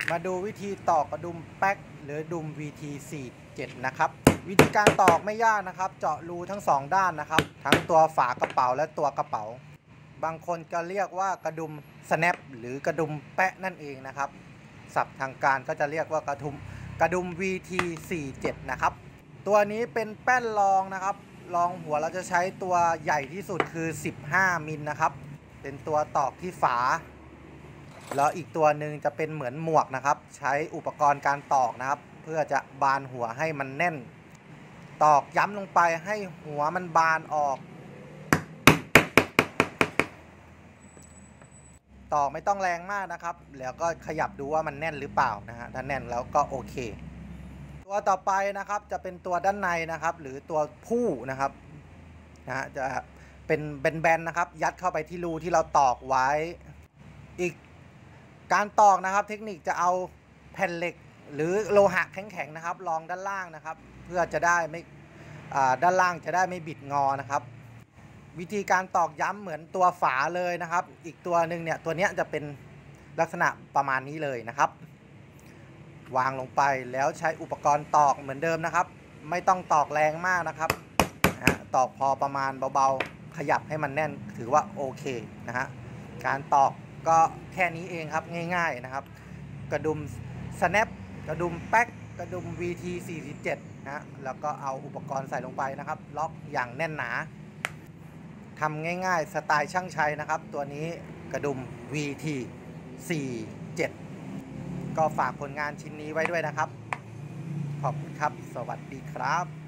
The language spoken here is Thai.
มาดูวิธีตอกกระดุมแป๊กหรือดุม VT47 นะครับวิธีการตอกไม่ยากนะครับเจาะรูทั้ง2ด้านนะครับทั้งตัวฝากระเป๋าและตัวกระเป๋าบางคนก็เรียกว่ากระดุม snap หรือกระดุมแปะนั่นเองนะครับศัพท์ทางการก็จะเรียกว่ากระดุม VT47 นะครับตัวนี้เป็นแป้นรองนะครับรองหัวเราจะใช้ตัวใหญ่ที่สุดคือ15มิลนะครับเป็นตัวตอกที่ฝาแล้วอีกตัวหนึ่งจะเป็นเหมือนหมวกนะครับใช้อุปกรณ์การตอกนะครับเพื่อจะบานหัวให้มันแน่นตอกย้ำลงไปให้หัวมันบานออกตอกไม่ต้องแรงมากนะครับแล้วก็ขยับดูว่ามันแน่นหรือเปล่านะฮะถ้าแน่นแล้วก็โอเคตัวต่อไปนะครับจะเป็นตัวด้านในนะครับหรือตัวผู้นะครับจะเป็นแบนๆนะครับยัดเข้าไปที่รูที่เราตอกไว้อีกการตอกนะครับเทคนิคจะเอาแผ่นเหล็กหรือโลหะแข็งๆนะครับรองด้านล่างนะครับเพื่อจะได้ไม่ด้านล่างจะได้ไม่บิดงอนะครับวิธีการตอกย้ำเหมือนตัวฝาเลยนะครับอีกตัวหนึ่งเนี่ยตัวนี้จะเป็นลักษณะประมาณนี้เลยนะครับวางลงไปแล้วใช้อุปกรณ์ตอกเหมือนเดิมนะครับไม่ต้องตอกแรงมากนะครับตอกพอประมาณเบาๆขยับให้มันแน่นถือว่าโอเคนะฮะการตอกก็แค่นี้เองครับง่ายๆนะครับกระดุม snap กระดุมแป๊กกระดุม VT47 นะแล้วก็เอาอุปกรณ์ใส่ลงไปนะครับล็อกอย่างแน่นหนาทำง่ายๆสไตล์ช่างชัยนะครับตัวนี้กระดุม VT47 ก็ฝากผลงานชิ้นนี้ไว้ด้วยนะครับขอบคุณครับสวัสดีครับ